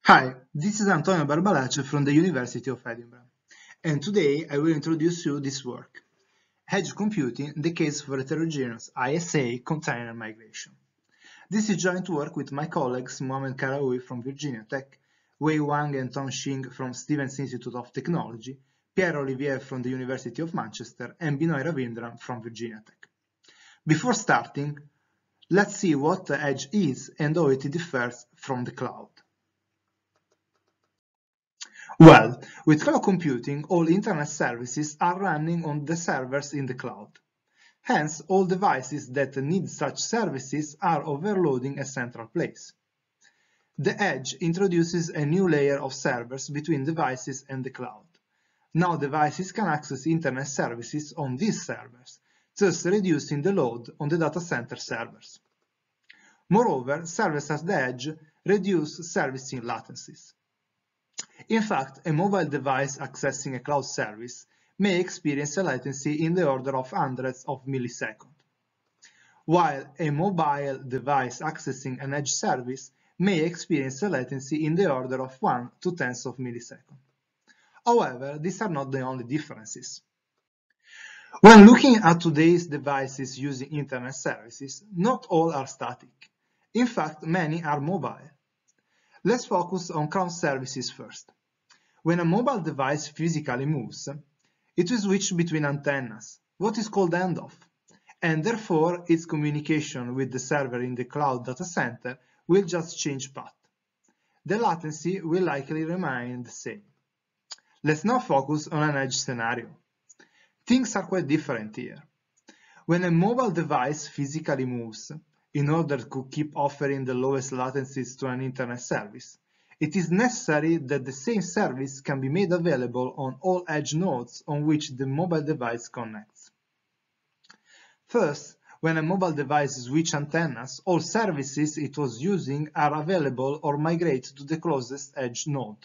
Hi, this is Antonio Barbalace from the University of Edinburgh, and today I will introduce you this work, Edge Computing, the case for heterogeneous ISA container migration. This is joint work with my colleagues Mohamed Karaoui from Virginia Tech, Wei Wang and Tom Xing from Stevens Institute of Technology, Pierre Olivier from the University of Manchester, and Binoy Ravindran from Virginia Tech. Before starting, let's see what the Edge is and how it differs from the cloud. Well, with cloud computing, all internet services are running on the servers in the cloud. Hence, all devices that need such services are overloading a central place. The Edge introduces a new layer of servers between devices and the cloud. Now devices can access internet services on these servers, thus reducing the load on the data center servers. Moreover, servers at the Edge reduce servicing latencies. In fact, a mobile device accessing a cloud service may experience a latency in the order of hundreds of milliseconds, while a mobile device accessing an edge service may experience a latency in the order of 1 to tens of milliseconds. However, these are not the only differences. When looking at today's devices using internet services, not all are static. In fact, many are mobile. Let's focus on cloud services first. When a mobile device physically moves, it will switch between antennas, what is called handoff, and therefore its communication with the server in the cloud data center will just change path. The latency will likely remain the same. Let's now focus on an edge scenario. Things are quite different here. When a mobile device physically moves, in order to keep offering the lowest latencies to an internet service, it is necessary that the same service can be made available on all edge nodes on which the mobile device connects. First, when a mobile device switches antennas, all services it was using are available or migrate to the closest edge node.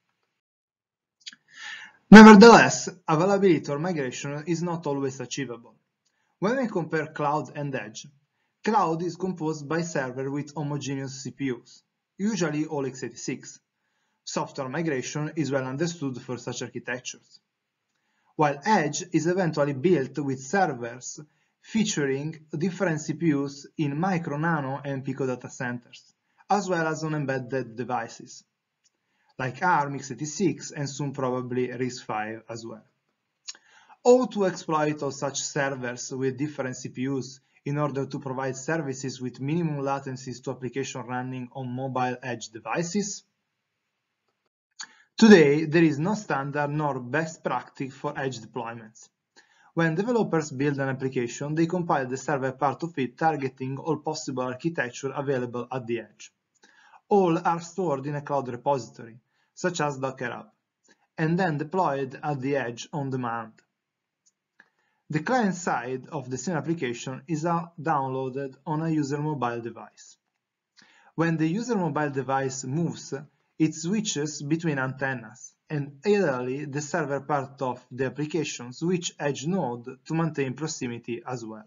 Nevertheless, availability or migration is not always achievable. When we compare cloud and edge, cloud is composed by servers with homogeneous CPUs, usually all x86. Software migration is well understood for such architectures, while edge is eventually built with servers featuring different CPUs in micro, nano, and pico data centers, as well as on embedded devices, like ARM, x86, and soon probably RISC-V as well. How to exploit all such servers with different CPUs in order to provide services with minimum latencies to applications running on mobile edge devices? Today, there is no standard nor best practice for edge deployments. When developers build an application, they compile the server part of it targeting all possible architecture available at the edge. All are stored in a cloud repository, such as Docker Hub, and then deployed at the edge on demand. The client side of the same application is downloaded on a user mobile device. When the user mobile device moves, it switches between antennas, and ideally the server part of the application switches edge node to maintain proximity as well.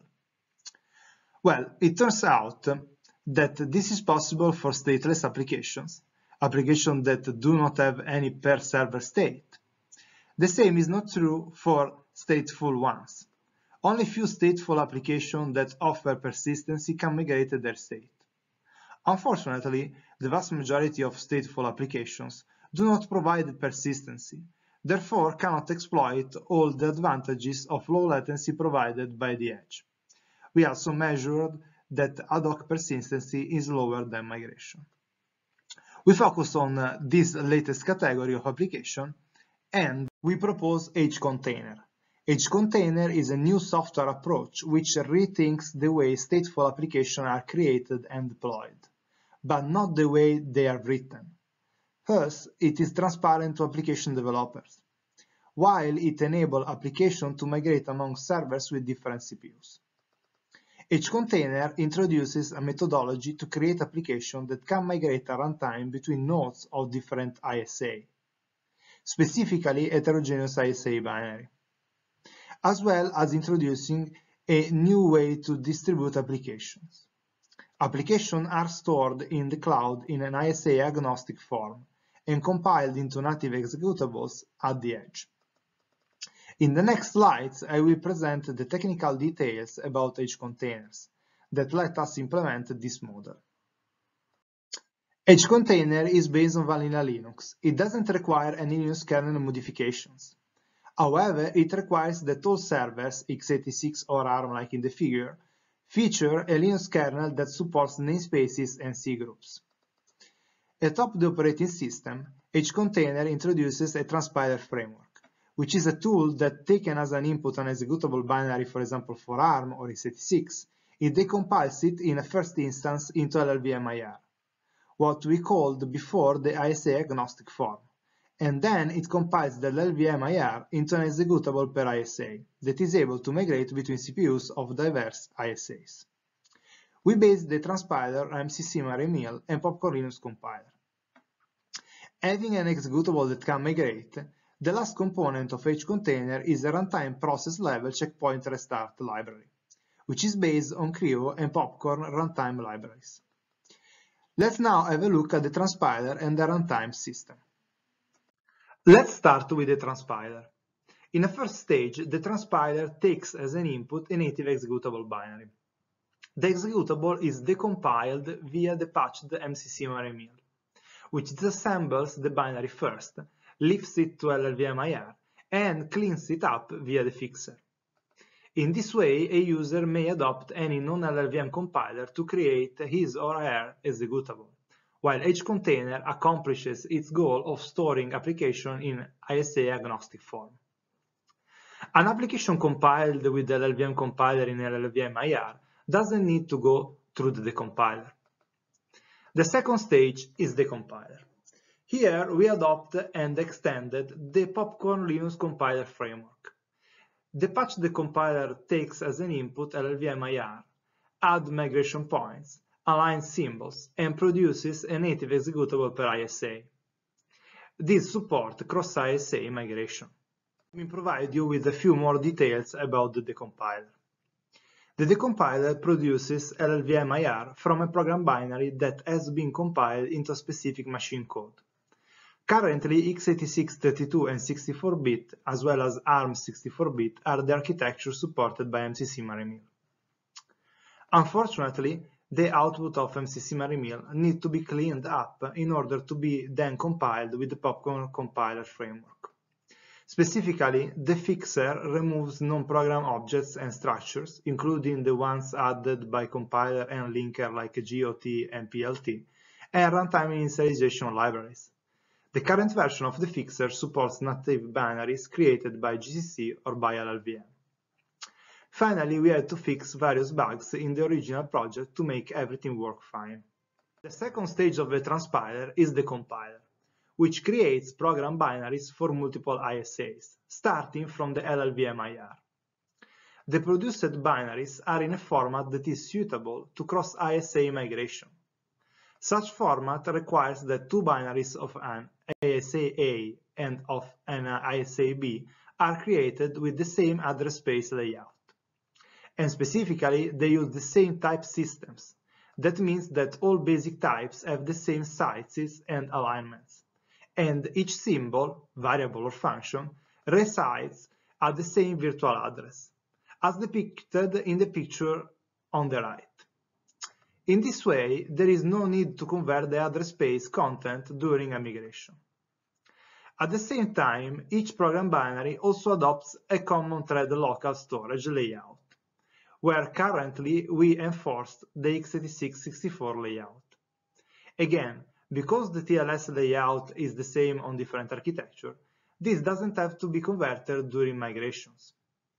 Well, it turns out that this is possible for stateless applications that do not have any per server state. The same is not true for stateful ones. Only few stateful applications that offer persistency can migrate their state. Unfortunately, the vast majority of stateful applications do not provide persistency, therefore cannot exploit all the advantages of low latency provided by the edge. We also measured that ad hoc persistency is lower than migration. We focus on this latest category of application, and we propose Edge Container. Edge Container is a new software approach which rethinks the way stateful applications are created and deployed, but not the way they are written. First, it is transparent to application developers, while it enables applications to migrate among servers with different CPUs. Edge Container introduces a methodology to create applications that can migrate at runtime between nodes of different ISA, specifically heterogeneous ISA binary, as well as introducing a new way to distribute applications. Applications are stored in the cloud in an ISA agnostic form, and compiled into native executables at the edge. In the next slides, I will present the technical details about edge containers that let us implement this model. Edge container is based on vanilla Linux. It doesn't require any Linux kernel modifications. However, it requires that all servers, x86 or ARM like in the figure, feature a Linux kernel that supports namespaces and cgroups. Atop the operating system, Edge container introduces a transpiler framework, which is a tool that, taken as an input an executable binary, for example for ARM or x86, it decompiles it in a first instance into LLVM-IR, what we called before the ISA agnostic form, and then it compiles the LLVM-IR into an executable per ISA that is able to migrate between CPUs of diverse ISAs. We base the transpiler on MCC-MarinMill and Popcorn Linux compiler. Having an executable that can migrate, the last component of Edge container is a runtime process level checkpoint restart library, which is based on Creo and Popcorn runtime libraries. Let's now have a look at the transpiler and the runtime system. Let's start with the transpiler. In the first stage, the transpiler takes as an input a native executable binary. The executable is decompiled via the patched MCC-MarinMill, which disassembles the binary first, lifts it to LLVM-IR, and cleans it up via the fixer. In this way, a user may adopt any non-LLVM compiler to create his or her executable, while Edge container accomplishes its goal of storing application in ISA agnostic form. An application compiled with the LLVM compiler in LLVM-IR doesn't need to go through the decompiler. The second stage is the compiler. Here we adopt and extended the Popcorn Linux compiler framework. The patch decompiler takes as an input LLVM-IR, adds migration points, aligns symbols, and produces a native executable per ISA. These support cross-ISA migration. Let me provide you with a few more details about the decompiler. The decompiler produces LLVM-IR from a program binary that has been compiled into a specific machine code. Currently, x86 32 and 64-bit, as well as ARM 64-bit, are the architectures supported by MCC-MarinMill. Unfortunately, the output of MCC-MarinMill needs to be cleaned up in order to be then compiled with the Popcorn compiler framework. Specifically, the fixer removes non-program objects and structures, including the ones added by compiler and linker like GOT and PLT, and runtime initialization libraries. The current version of the fixer supports native binaries created by GCC or by LLVM. Finally, we had to fix various bugs in the original project to make everything work fine. The second stage of the transpiler is the compiler, which creates program binaries for multiple ISAs, starting from the LLVM-IR. The produced binaries are in a format that is suitable to cross-ISA migration. Such format requires that two binaries of an ISA A and of an ISA B are created with the same address space layout. And specifically, they use the same type systems. That means that all basic types have the same sizes and alignments, and each symbol, variable or function, resides at the same virtual address, as depicted in the picture on the right. In this way, there is no need to convert the address space content during a migration. At the same time, each program binary also adopts a common thread local storage layout, where currently we enforced the x86-64 layout. Again, because the TLS layout is the same on different architecture, this doesn't have to be converted during migrations.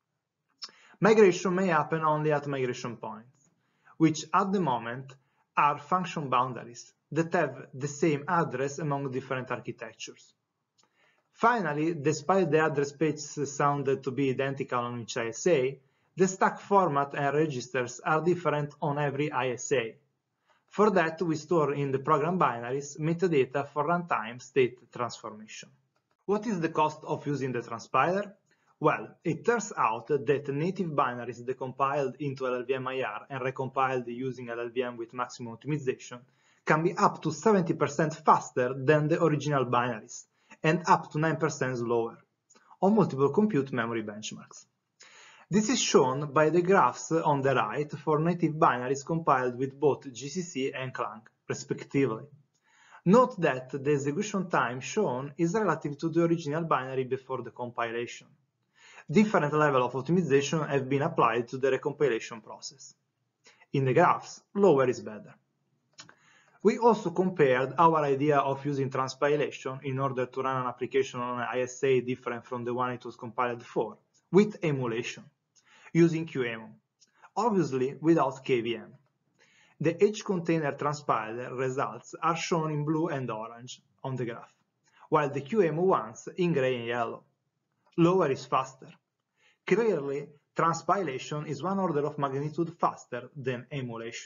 Migration may happen only at migration points, which at the moment are function boundaries that have the same address among different architectures. Finally, despite the address space sounded to be identical on each ISA, the stack format and registers are different on every ISA. For that, we store in the program binaries metadata for runtime state transformation. What is the cost of using the transpiler? Well, it turns out that native binaries decompiled into LLVM-IR and recompiled using LLVM with maximum optimization can be up to 70% faster than the original binaries and up to 9% slower on multiple compute memory benchmarks. This is shown by the graphs on the right for native binaries compiled with both GCC and Clang, respectively. Note that the execution time shown is relative to the original binary before the compilation. Different levels of optimization have been applied to the recompilation process. In the graphs, lower is better. We also compared our idea of using transpilation in order to run an application on an ISA different from the one it was compiled for, with emulation, using QEMU, obviously without KVM. The H-container transpiler results are shown in blue and orange on the graph, while the QEMU ones in gray and yellow. Lower is faster. Clearly, transpilation is one order of magnitude faster than emulation.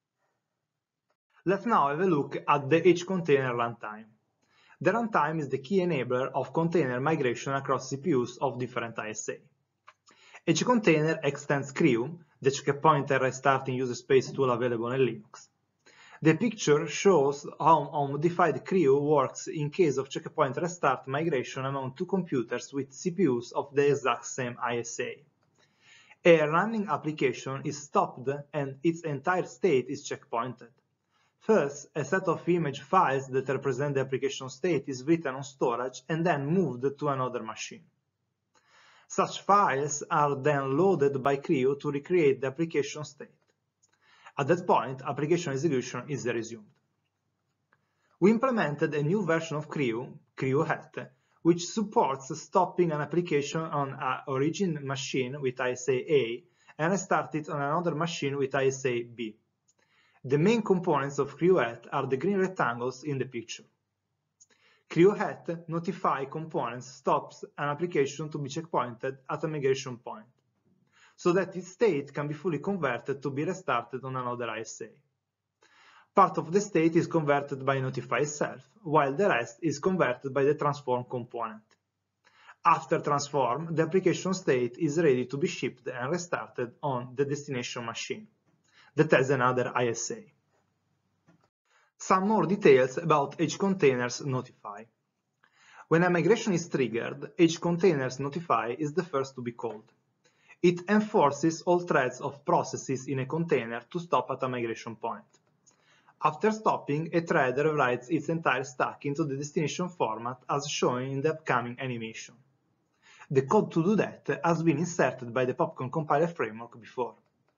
Let's now have a look at the H-container runtime. The runtime is the key enabler of container migration across CPUs of different ISA. H-container extends CREW, the checkpoint and restarting user space tool available in Linux. The picture shows how unmodified CREW works in case of checkpoint restart migration among two computers with CPUs of the exact same ISA. A running application is stopped and its entire state is checkpointed. First, a set of image files that represent the application state is written on storage and then moved to another machine. Such files are then loaded by CREW to recreate the application state. At that point, application execution is resumed. We implemented a new version of CREW, CREWHET, which supports stopping an application on an origin machine with ISA A and restart it on another machine with ISA B. The main components of CREWHET are the green rectangles in the picture. CREWHET notify components stops an application to be checkpointed at a migration point, so that its state can be fully converted to be restarted on another ISA. Part of the state is converted by notify itself, while the rest is converted by the transform component. After transform, the application state is ready to be shipped and restarted on the destination machine that has another ISA. Some more details about H-containers notify. When a migration is triggered, H-containers notify is the first to be called. It enforces all threads of processes in a container to stop at a migration point. After stopping, a thread rewrites its entire stack into the destination format as shown in the upcoming animation. The code to do that has been inserted by the Popcorn compiler framework before.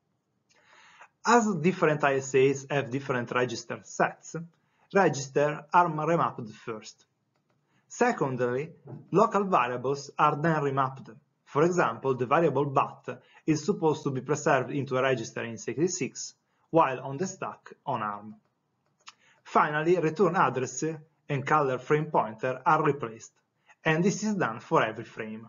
As different ISAs have different register sets, registers are remapped first. Secondly, local variables are then remapped. For example, the variable bat is supposed to be preserved into a register in x86, while on the stack on ARM. Finally, return address and color frame pointer are replaced, and this is done for every frame.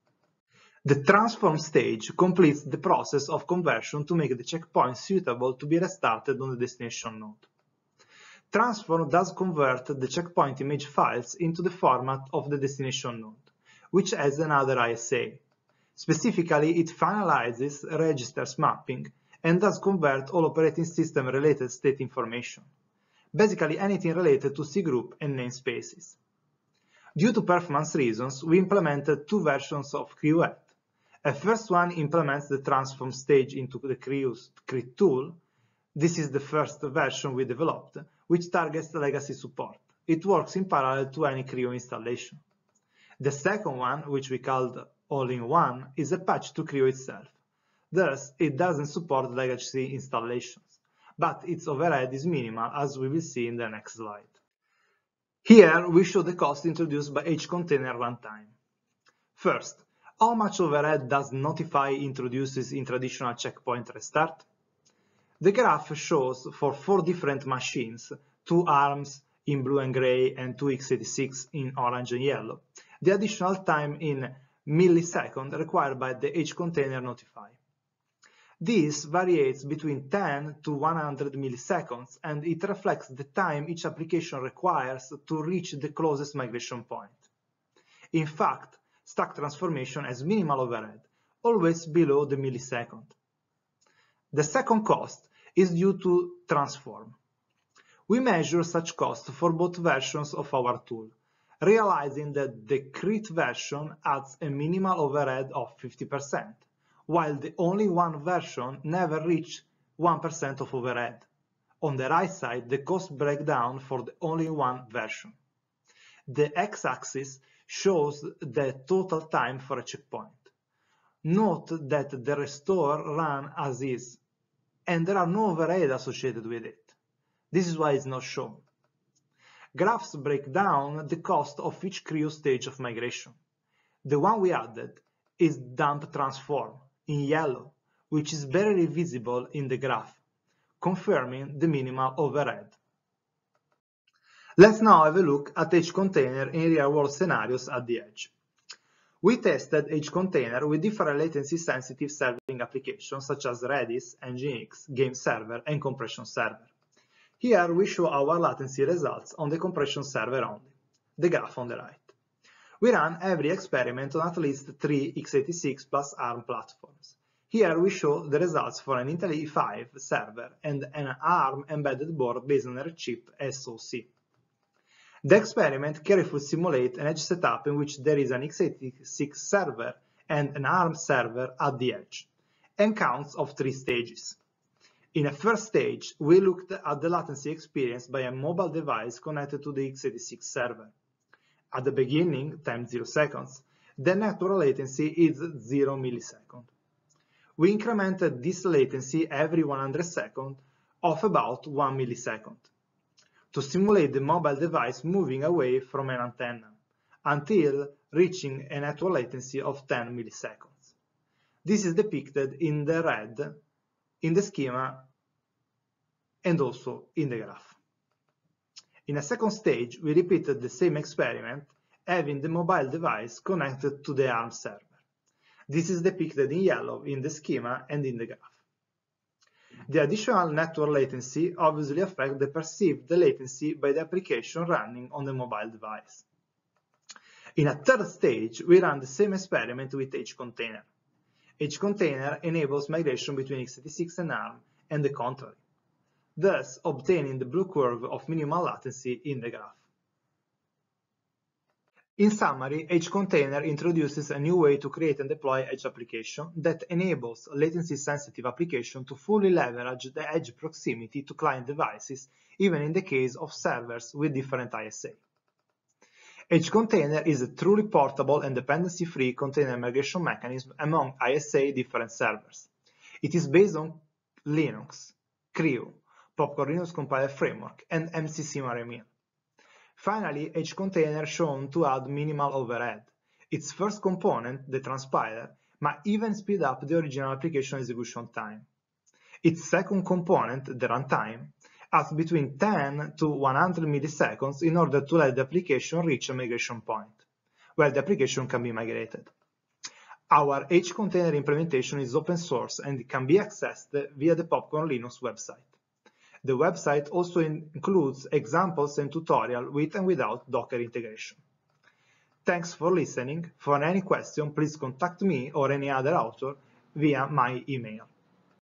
The transform stage completes the process of conversion to make the checkpoint suitable to be restarted on the destination node. Transform does convert the checkpoint image files into the format of the destination node, which has another ISA. Specifically, it finalizes registers mapping and does convert all operating system related state information, basically anything related to cgroup and namespaces. Due to performance reasons, we implemented two versions of CREWHET. A first one implements the transform stage into the CREW's CRET tool. This is the first version we developed, which targets legacy support. It works in parallel to any CREW installation. The second one, which we called all-in-one, is a patch to CREW itself. Thus, it doesn't support legacy installations, but its overhead is minimal, as we will see in the next slide. Here, we show the cost introduced by H-container runtime. First, how much overhead does notify introduces in traditional checkpoint restart? The graph shows for 4 different machines, 2 ARMs in blue and gray and 2 x86 in orange and yellow, the additional time in milliseconds required by the H-container notify. This varies between 10 to 100 milliseconds, and it reflects the time each application requires to reach the closest migration point. In fact, stack transformation has minimal overhead, always below the millisecond. The second cost is due to transform. We measure such cost for both versions of our tool, realizing that the Crit version adds a minimal overhead of 50%, while the only one version never reached 1% of overhead. On the right side, the cost breakdown for the only one version. The x-axis shows the total time for a checkpoint. Note that the restore ran as is, and there are no overhead associated with it. This is why it's not shown. Graphs break down the cost of each CRIO stage of migration. The one we added is dump transform in yellow, which is barely visible in the graph, confirming the minimal overhead. Let's now have a look at Edge Container in real-world scenarios at the edge. We tested Edge Container with different latency-sensitive serving applications such as Redis, Nginx, Game Server, and Compression Server. Here we show our latency results on the compression server only, the graph on the right. We ran every experiment on at least 3 x86 plus ARM platforms. Here we show the results for an Intel E5 server and an ARM embedded board based on a chip SoC. The experiment carefully simulates an edge setup in which there is an x86 server and an ARM server at the edge, and counts of 3 stages. In a first stage, we looked at the latency experienced by a mobile device connected to the x86 server. At the beginning, time 0 seconds, the natural latency is 0 milliseconds. We incremented this latency every 100 seconds of about 1 millisecond to simulate the mobile device moving away from an antenna until reaching a natural latency of 10 milliseconds. This is depicted in the red in the schema and also in the graph. In a second stage, we repeated the same experiment, having the mobile device connected to the ARM server. This is depicted in yellow in the schema and in the graph. The additional network latency obviously affects the perceived latency by the application running on the mobile device. In a third stage, we ran the same experiment with Edge Container. Edge Container enables migration between x86 and ARM and the contrary, thus obtaining the blue curve of minimal latency in the graph. In summary, Edge Container introduces a new way to create and deploy edge application that enables latency-sensitive application to fully leverage the edge proximity to client devices, even in the case of servers with different ISA. Edge Container is a truly portable and dependency-free container migration mechanism among ISA different servers. It is based on Linux, CRIO, Popcorn Linux Compiler Framework, and MCC Maremil. Finally, Edge Container shown to add minimal overhead. Its first component, the transpiler, might even speed up the original application execution time. Its second component, the runtime, adds between 10 to 100 milliseconds in order to let the application reach a migration point, where the application can be migrated. Our Edge Container implementation is open source and it can be accessed via the Popcorn Linux website. The website also includes examples and tutorials with and without Docker integration. Thanks for listening. For any question, please contact me or any other author via my email.